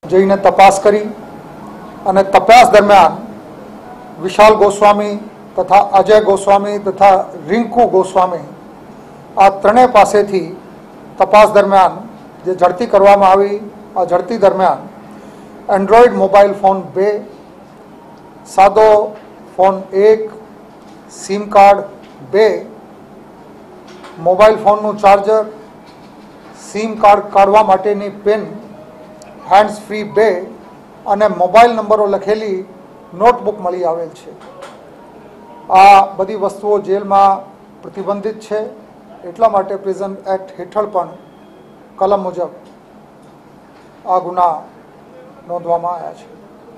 જઈને તપાસ કરી અને તપાસ દરમિયાન વિશાલ ગોસ્વામી તથા અજય ગોસ્વામી તથા રિંકુ ગોસ્વામી આ ત્રણેય પાસેથી તપાસ દરમિયાન જે ઝડપી કરવામાં આવી, આ ઝડપી દરમિયાન એન્ડ્રોઈડ મોબાઈલ ફોન 2, સાદો ફોન 1, સિમ કાર્ડ 2, મોબાઈલ ફોનનું ચાર્જર, સિમ કાર્ડ કાઢવા માટેની પિન, હેન્ડ્સ ફ્રી 2 અને મોબાઈલ નંબરો લખેલી નોટબુક મળી આવેલ છે. આ બધી વસ્તુઓ જેલમાં પ્રતિબંધિત છે, એટલા માટે પ્રિઝન એક્ટ હેઠળ પણ કલમ મુજબ આ ગુના નોંધવામાં આવ્યા છે.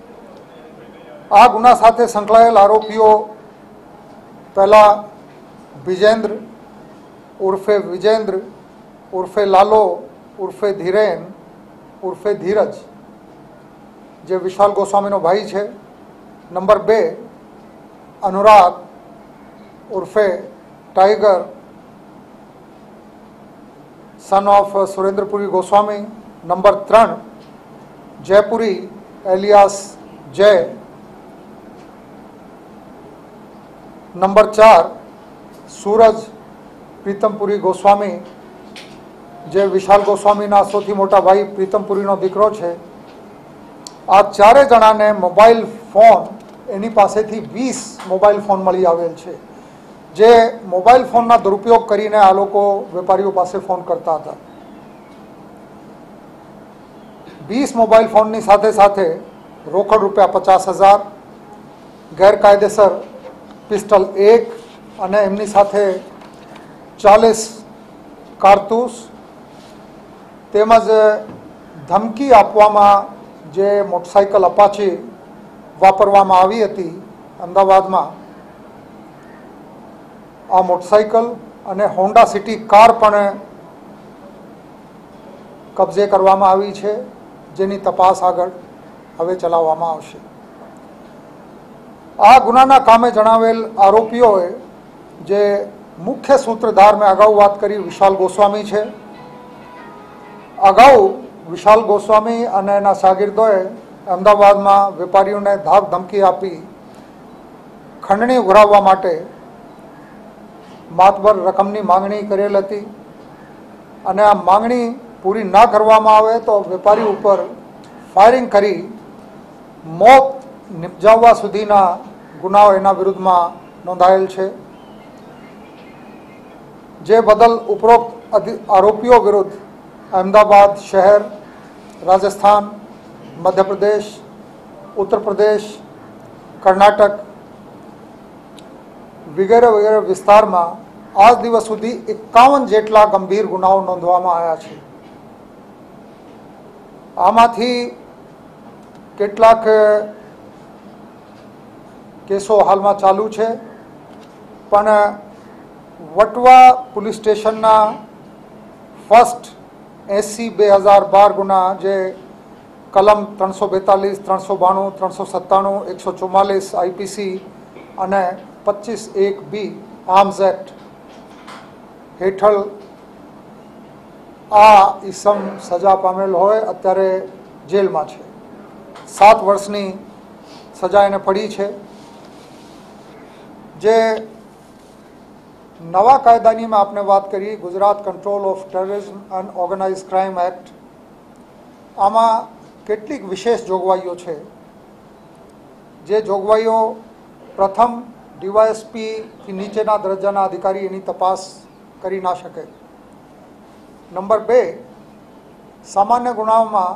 આ ગુના સાથે સંકળાયેલ આરોપીઓ પહેલા વિજેન્દ્ર ઉર્ફે વિજેન્દ્ર ઉર્ફે લાલો ઉર્ફે ધીરેન ઉર્ફે ધીરજ, જે વિશાલ ગોસ્વામીનો ભાઈ છે. નંબર 2 અનુરાગ ઉર્ફે tiger son of Surendrapuri Goswami. Number 3 Jaipuri alias Jay. Number 4 Suraj Pritampuri Goswami, जे विशाल गोस्वामीना सौथी मोटा भाई प्रीतमपुरीनो दीकरो छे. आ चारे जणाने मोबाइल फोन एनी पासेथी 20 मोबाइल फोन मळी आवेल छे, जे मोबाइल फोनना दुरुपयोग करीने आ लोको वेपारीओ पासे फोन करता हता. 20 मोबाइल फोननी साथे साथे रोकड़ रूपिया 50,000, गैरकायदेसर पिस्टल 1 અને એમની સાથે 40 કારતૂસ તેમજ ધમકી આપવામાં જે મોટરસાઇકલ અપાચી વાપરવામાં આવી હતી અમદાવાદમાં, આ મોટરસાઇકલ અને હોન્ડા સિટી કાર પણ કબજે કરવામાં આવી છે, જેની તપાસ આગળ હવે ચલાવવામાં આવશે. આ ગુનાના કામે જણાવેલ આરોપીઓએ જે મુખ્ય सूत्रधार મેં અગાઉ વાત કરી વિશાલ ગોસ્વામી છે. અગાઉ વિશાલ ગોસ્વામી અને એના શાગીર્દોએ અમદાવાદમાં વેપારીઓને ધાક ધમકી આપી ખંડણી ઉઘરાવવા માટે માતબર રકમની માંગણી કરેલ હતી અને આ માંગણી પૂરી ના કરવામાં આવે તો વેપારી ઉપર ફાયરિંગ કરી મોત નિપજાવવા સુધીના ગુનાઓ એના વિરુદ્ધમાં નોંધાયેલ છે. જે બદલ ઉપરોક્ત આરોપીઓ વિરુદ્ધ અમદાવાદ શહેર, રાજસ્થાન, મધ્યપ્રદેશ, ઉત્તર પ્રદેશ, કર્ણાટક વગેરે વગેરે વિસ્તારમાં આજ દિવસ સુધી 51 જેટલા ગંભીર ગુનાઓ નોંધવામાં આવ્યા છે. આમાંથી કેટલાક કેસો હાલમાં ચાલુ છે, પણ વટવા પોલીસ સ્ટેશનના ફર્સ્ટ 80/2012 ગુના, જે કલમ 342, 392, 397, 144 આઈપીસી અને 25(1)B આર્મ્સ એક્ટ હેઠળ આ ઈસમ સજા પામેલ હોય અત્યારે જેલમાં છે. 7 વર્ષની સજા એને પડી છે. જે નવા કાયદાની મેં આપને વાત કરી, Gujarat control of terrorism and organise crime act, આમાં કેટલીક વિશેષ જોગવાઈઓ છે. જે જોગવાઈઓ પ્રથમ ડીવાયએસપીથી નીચેના દરજ્જાના અધિકારી એની તપાસ કરી ના શકે. નંબર 2 સામાન્ય ગુનાઓમાં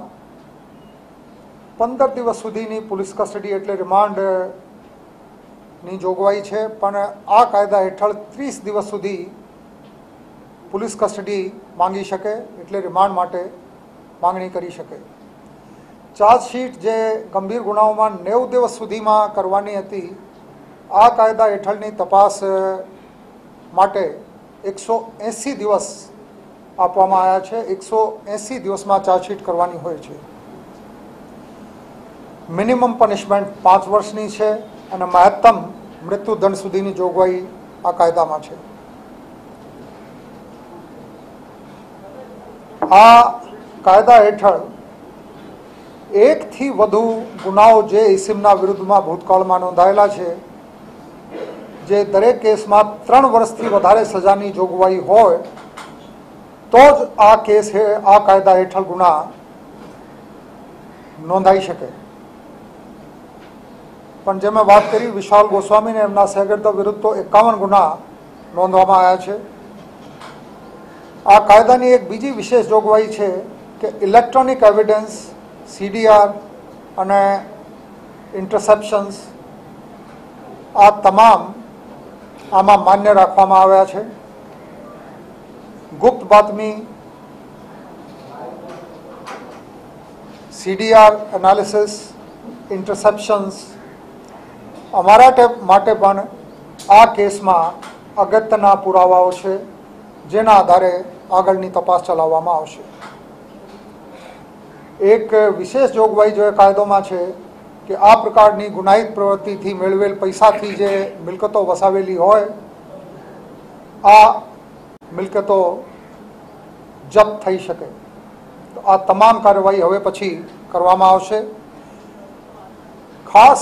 15 દિવસ સુધીની પોલીસ કસ્ટડી એટલે રિમાન્ડની જોગવાઈ છે, પણ આ કાયદા હેઠળ 30 દિવસ સુધી પોલીસ કસ્ટડી માંગી શકે એટલે રિમાન્ડ માટે માંગણી કરી શકે. ચાર્જશીટ જે ગંભીર ગુનાઓમાં 90 દિવસ સુધીમાં કરવાની હતી, આ કાયદા હેઠળની તપાસ માટે 180 દિવસ આપવામાં આવ્યા છે. 180 દિવસમાં ચાર્જશીટ કરવાની હોય છે. મિનિમમ પનિશમેન્ટ 5 વર્ષની છે અને મહત્તમ મૃત્યુદંડ સુધીની જોગવાઈ આ કાયદામાં છે. આ કાયદા હેઠળ એકથી વધુ ગુનાઓ જે ઇસમના વિરુદ્ધમાં ભૂતકાળમાં નોંધાયેલા છે, જે દરેક કેસમાં 3 વર્ષથી વધારે સજાની જોગવાઈ હોય તો જ આ કેસ આ કાયદા હેઠળ ગુના નોંધાઈ શકે. પણ જે મેં વાત કરી, વિશાલ ગોસ્વામી અને એમના સહગર્દો વિરુદ્ધ તો 51 ગુના નોંધવામાં આવ્યા છે. આ કાયદાની એક બીજી વિશેષ જોગવાઈ છે કે ઇલેક્ટ્રોનિક એવિડન્સ, CDR અને ઇન્ટરસેપ્શન્સ આ તમામ આમાં માન્ય રાખવામાં આવ્યા છે. ગુપ્ત બાતમી, CDR એનાલિસિસ, ઇન્ટરસેપ્શન્સ અમારા માટે પણ આ કેસમાં અગત્યના પુરાવાઓ છે, જેના આધારે આગળની તપાસ ચલાવવામાં આવશે. એક વિશેષ જોગવાઈ જો કાયદોમાં છે કે આ પ્રકારની ગુનાહિત પ્રવૃત્તિથી મેળવેલ પૈસાથી જે મિલકતો વસાવેલી હોય, આ મિલકતો જપ્ત થઈ શકે. તો આ તમામ કાર્યવાહી હવે પછી કરવામાં આવશે. ખાસ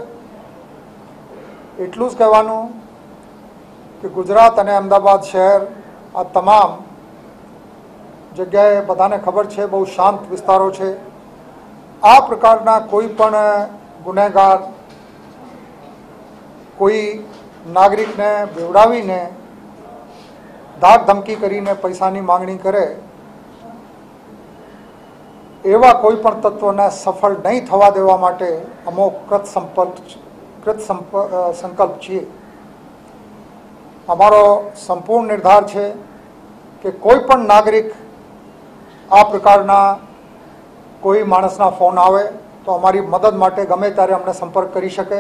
એટલું જ કહેવાનું કે ગુજરાત અને અમદાવાદ શહેર આ તમામ જગ્યાએ બધાને ખબર છે બહુ શાંત વિસ્તારો છે. આ પ્રકારના કોઈ પણ ગુનેગાર કોઈ નાગરિકને બેવડાવીને ધાક ધમકી કરીને પૈસાની માંગણી કરે, એવા કોઈ પણ તત્વને સફળ નહીં થવા દેવા માટે અમો કૃત સંકલ્પ છીએ. અમારો સંપૂર્ણ નિર્ધાર છે કે કોઈ પણ નાગરિક આ પ્રકારના કોઈ માણસના ફોન આવે તો અમારી મદદ માટે ગમે ત્યારે અમને સંપર્ક કરી શકે.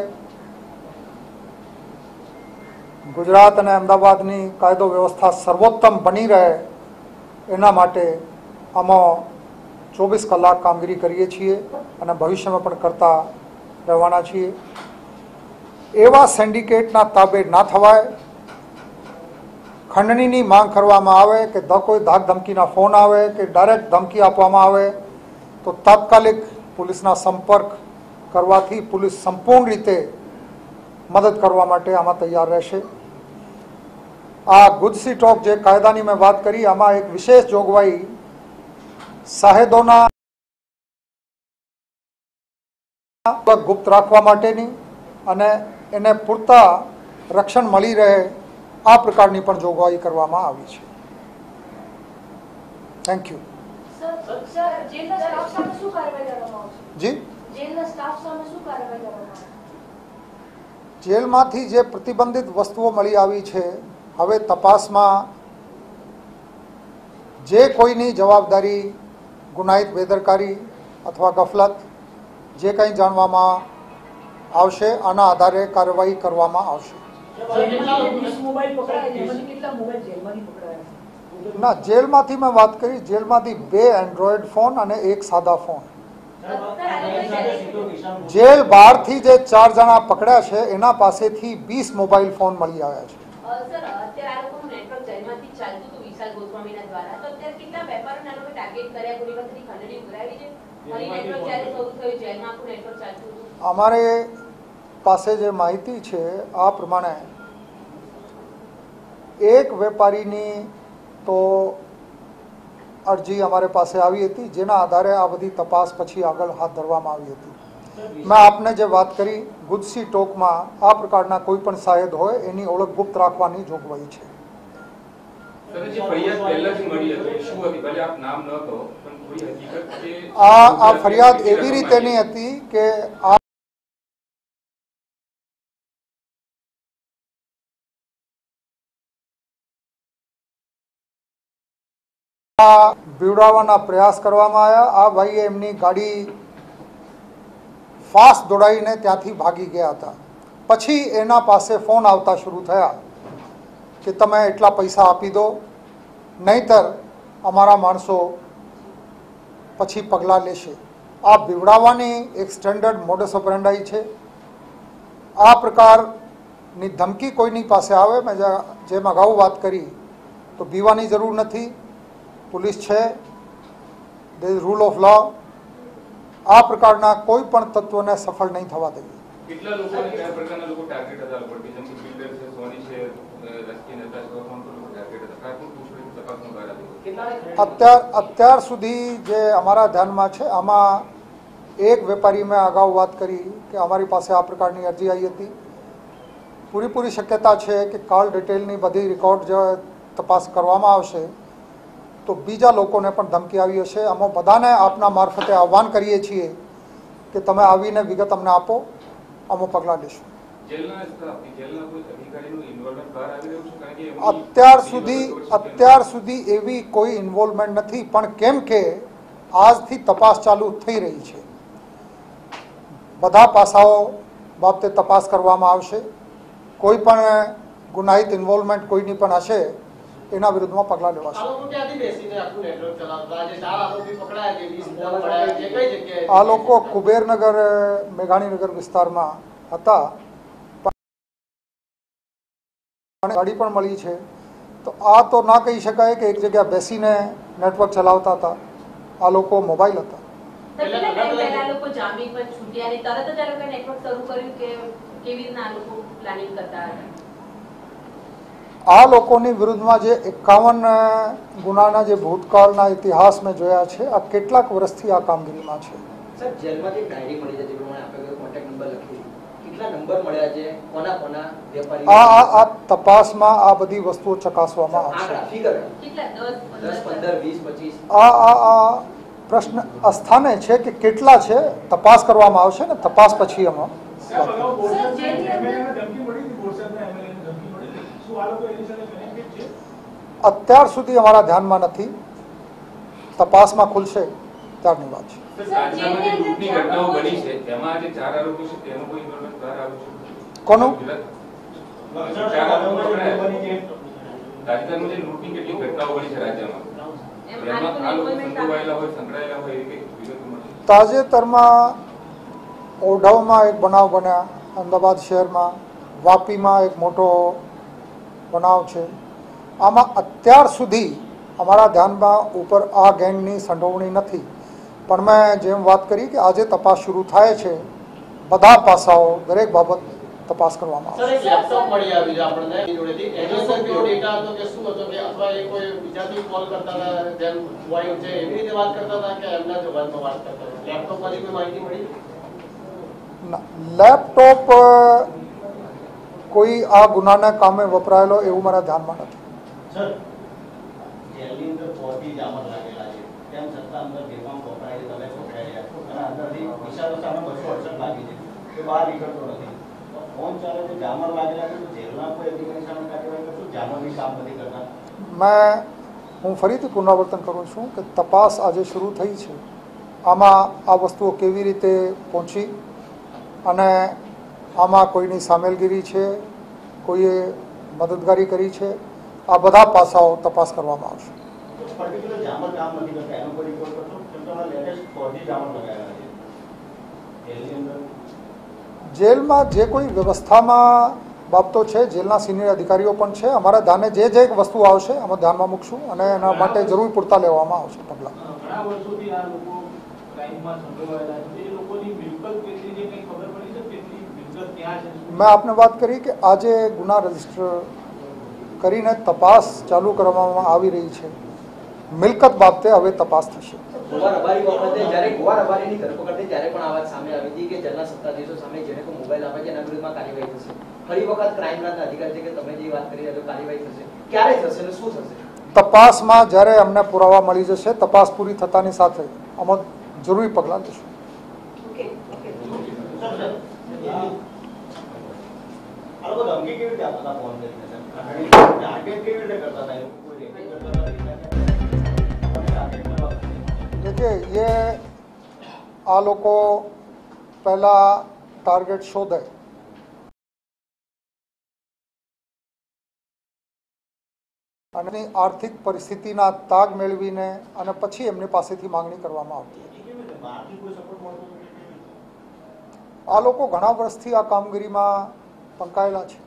ગુજરાત અને અમદાવાદની કાયદો વ્યવસ્થા સર્વોત્તમ બની રહે એના માટે અમે 24 કલાક કામગીરી કરીએ છીએ અને ભવિષ્યમાં પણ કરતા રહેવાના છીએ. એવા સિન્ડિકેટના તાબે ના થવાય. ખંડણીની માંગ કરવામાં આવે કે કોઈ ધાક ધમકીના ફોન આવે કે ડાયરેક્ટ ધમકી આપવામાં આવે તો તાત્કાલિક પોલીસના સંપર્ક કરવાથી પોલીસ સંપૂર્ણ રીતે મદદ કરવા માટે આમાં તૈયાર રહેશે. આ ગુજસી ટોક જે કાયદાની મેં વાત કરી, આમાં એક વિશેષ જોગવાઈ સાહેદોના ગુપ્ત રાખવા માટેની અને એને પૂરતા રક્ષણ મળી રહે આ પ્રકારની પણ જોગવાઈ કરવામાં આવી છે. Thank you. જી, જેલમાંથી જે પ્રતિબંધિત વસ્તુઓ મળી આવી છે, હવે તપાસમાં જે કોઈની જવાબદારી, ગુનાહિત બેદરકારી અથવા ગફલત જે કંઈ જાણવામાં આવશે આના આધારે કાર્યવાહી કરવામાં આવશે. ના, જેલમાંથી મેં વાત કરી, જેલમાંથી 2 એન્ડ્રોઈડ ફોન અને 1 સાદા ફોન. જેલ બહારથી જે 4 જણા પકડ્યા છે એના પાસેથી 20 મોબાઈલ ફોન મળી આવ્યા છે. અમારે પાસે જે માહિતી છે આ પ્રમાણે એક વેપારીની તો અરજી અમારે પાસે આવી હતી, જેના આધારે આ બધી તપાસ પછી આગળ હાથ ધરવામાં આવી હતી. મેં આપને જે વાત કરી, ગુજસી ટોકમાં આ પ્રકારના કોઈ પણ સાહેદ હોય એની ઓળખ ગુપ્ત રાખવાની જોગવાઈ છે. આ ફરિયાદ એવી રીતેની હતી કે બીવડાવવાના પ્રયાસ કરવામાં આવ્યા. આ ભાઈએ એમની ગાડી ફાસ્ટ દોડાવીને ત્યાંથી ભાગી ગયા હતા. પછી એના પાસે ફોન આવતા શરૂ થયા કે તમે એટલા પૈસા આપી દો, નહીતર અમારા માણસો પછી પગલાં લેશે. આ બીવડાવવાની એક સ્ટેન્ડર્ડ મોડસ ઓપરેન્ડાઈ છે. આ પ્રકારની ધમકી કોઈની પાસે આવે, મેં જેમ અગાઉ વાત કરી, તો બીવાની જરૂર નથી. પોલીસ છે, there is rule of law, આ પ્રકારના કોઈ પણ તત્વને સફળ નહીં થવા દઈએ. કેટલા લોકોને કયા પ્રકારના લોકો ટાર્ગેટ હતા લોકો જેમ કે બિલ્ડર છે, સોની છે, રાજકીય નેતા છે, કોણ લોકો ટાર્ગેટ હતા, કયા કોણ પૂછડી તપાસનો બહાર આવ્યો? અત્યાર સુધી જે અમારા ધ્યાનમાં છે આમાં એક વેપારી મેં અગાઉ વાત કરી કે અમારી પાસે આ પ્રકારની અરજી આવી હતી. પૂરેપૂરી શક્યતા છે કે કોલ ડિટેલની બધી રેકોર્ડ જો તપાસ કરવામાં આવશે તો બીજા લોકોને પણ ધમકી આવી હશે. અમે બધાને આપના મારફતે આહવાન કરીએ છીએ કે તમે આવીને વિગત અમને આપો, અમે પગલાં લઈશું. અત્યાર સુધી એવી કોઈ ઇન્વોલ્વમેન્ટ નથી, પણ કેમ કે આજથી તપાસ ચાલુ થઈ રહી છે, બધા પાસાઓ બાબતે તપાસ કરવામાં આવશે. કોઈ પણ ગુનાહિત ઇન્વોલ્વમેન્ટ કોઈની પણ હશે એના વિરુદ્ધમાં પગલાં લેવાશે. આ લોકો કુબેરનગર મેઘાણીનગર વિસ્તારમાં હતા, ગાડી પણ મળી છે. તો આ તો ના કહી શકાય કે એક જગ્યા બેસીને નેટવર્ક ચલાવતા હતા. આ લોકો મોબાઈલ હતા. આ લોકોની વિરુદ્ધમાં જે 51 ગુનાના જે ભૂતકાળના ઇતિહાસ મેં જોયા છે, આ કેટલાક વર્ષથી આ કામગીરીમાં છે. આ તપાસમાં આ બધી વસ્તુઓ ચકાસવામાં આવશે. આ પ્રશ્ન અસ્થાને છે કે કેટલા છે, તપાસ કરવામાં આવશે ને તપાસ પછી અમે અત્યાર સુધી અમારા ધ્યાનમાં નથી, તપાસમાં ખુલશે ત્યારની વાત છે. કોનું? તાજેતરમાં ઓઢવમાં એક બનાવ બન્યા, અમદાવાદ શહેરમાં વાપીમાં એક મોટો બનાવ છે. આમાં અત્યાર સુધી અમારા ધ્યાનમાં ઉપર આ ગેંગની સંડોવણી નથી, પણ મેં જેમ વાત કરી કે આજે તપાસ શરૂ થાય છે, બધા પાસાઓ દરેક બાબત તપાસ કરવામાં આવશે. લેપટોપ કોઈ આ ગુનાના કામે વપરાયેલો એવું મારા ધ્યાનમાં નથી. હું ફરીથી પુનરાવર્તન કરું છું કે તપાસ આજે શરૂ થઈ છે. આમાં આ વસ્તુઓ કેવી રીતે પહોંચી અને આમાં કોઈની સામેલગીરી છે, કોઈએ મદદગારી કરી છે, આ બધા પાસાઓ તપાસ કરવામાં આવશે. જેલમાં જે કોઈ વ્યવસ્થામાં બાબતો છે, જેલના સિનિયર અધિકારીઓ પણ છે, અમારા ધ્યાને જે વસ્તુ આવશે અમે ધ્યાનમાં મૂકશું અને એના માટે જરૂર પૂરતા લેવામાં આવશે પગલાં. મેં આપને વાત કરી કે આજે ગુના રજીસ્ટર કરીને તપાસ ચાલુ કરવામાં આવી રહી છે. મિલકત બાબતે હવે તપાસ થશે. તપાસમાં જ્યારે અમને પુરાવા મળી જશે, તપાસ પૂરી થતાની સાથે અમે જરૂરી પગલાં લઈશું. देखिए ये आ लोग पहला टारगेट शोधे, અને આર્થિક પરિસ્થિતિના તાગ મેળવીને અને પછી એમની પાસેથી માંગણી કરવામાં આવતી. આ લોકો ઘણા વર્ષથી આ કામગીરીમાં પંકાયેલા છે.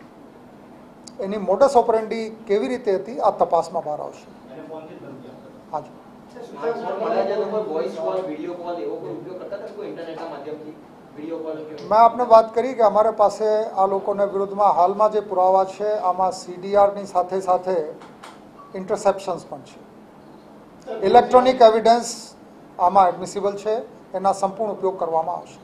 એની મોડસ ઓપરેન્ડી કેવી રીતે હતી આ તપાસમાં બહાર આવશે. હાજી. मैं आपने बात करी कि अमारे पासे आ लोकोने विरुद्धમાં હાલમાં જે પુરાવા છે આમાં સીડીઆરની સાથે સાથે ઇન્ટરસેપ્શન્સ પણ છે. ઇલેક્ટ્રોનિક એવિડન્સ આમાં એડમિસિબલ છે, એના સંપૂર્ણ ઉપયોગ કરવામાં આવશે.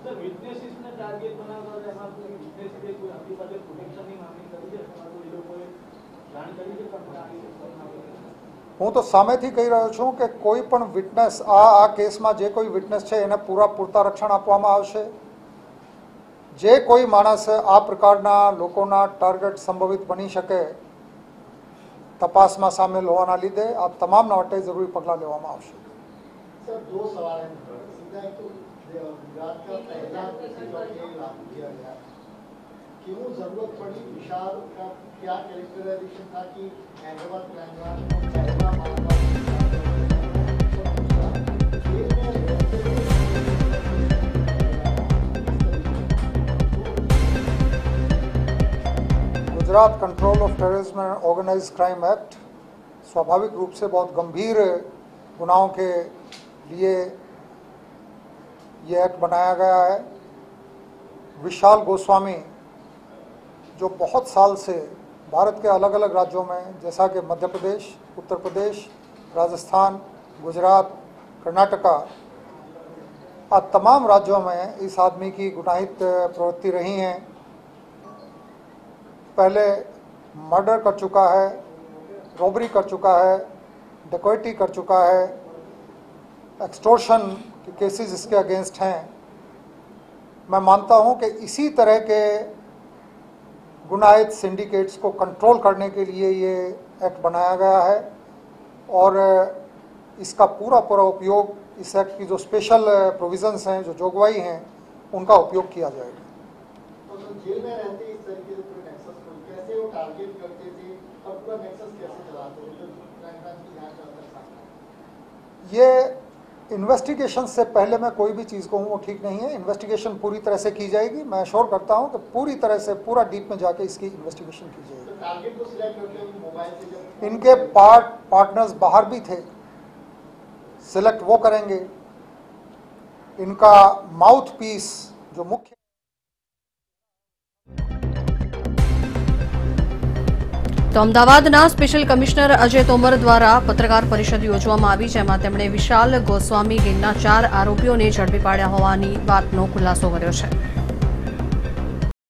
હું તો સામેથી કહી રહ્યો છું કે કોઈ પણ વિટનેસ આ કેસમાં જે કોઈ વિટનેસ છે એને પૂરતા રક્ષણ આપવામાં આવશે. જે કોઈ માણસ આ પ્રકારના લોકોના ટાર્ગેટ સંભવિત બની શકે તપાસમાં સામેલ હોવાના લીધે આ તમામના માટે જરૂરી પગલાં લેવામાં આવશે. सर, दो सवाल हैं. सीधा एक तो गुजरात का पहला लागू किया गया, क्यों जरूरत पड़ी? विशाल का क्या कैरेक्टराइजेशन था कि Hyderabad Gujarat control of terrorism and organise crime act स्वाभाविक रूप से बहुत गंभीर गुनाहों के लिए ये एक्ट बनाया गया है. विशाल गोस्वामी जो बहुत साल से भारत के अलग अलग राज्यों में जैसा कि मध्य प्रदेश, उत्तर प्रदेश, राजस्थान, गुजरात, कर्नाटका तमाम राज्यों में इस आदमी की गुनाहित प्रवृत्ति रही हैं. पहले मर्डर कर चुका है, रॉबरी कर चुका है, डकैती कर चुका है, एक्सटॉर्शन के केसेस इसके अगेंस्ट हैं. मैं मानता हूं कि इसी तरह के गुनाहित सिंडिकेट्स को कंट्रोल करने के लिए ये एक्ट बनाया गया है और इसका पूरा उपयोग इस एक्ट की जो स्पेशल प्रोविजंस हैं, जो जोगवाई हैं, उनका उपयोग किया जाएगा. तो जेल में रहते इस तरीके से पूरे नेक्सस को कैसे वो टारगेट करते थे और पूरा नेक्सस कैसे चलाते थे, तो क्राइम ब्रांच की जांच कर सकता. ये इन्वेस्टिगेशन से पहले मैं कोई भी चीज़ कहूँ वो ठीक नहीं है. इन्वेस्टिगेशन पूरी तरह से की जाएगी. मैं श्योर करता हूँ कि पूरी तरह से पूरा डीप में जाके इसकी इन्वेस्टिगेशन की जाएगी. तो टारगेट को सिलेक्ट करते हुए मोबाइल से जब इनके पार्टनर्स बाहर भी थे, सिलेक्ट वो करेंगे. इनका माउथ पीस जो मुख्य તો અમદાવાદના સ્પેશિયલ કમિશનર અજય તોમર દ્વારા પત્રકાર પરિષદ યોજવામાં આવી, જેમાં તેમણે વિશાલ ગોસ્વામી ગેંગના 4 આરોપીઓને ઝડપી પાડ્યા હોવાની વાતનો ખુલાસો કર્યો છે.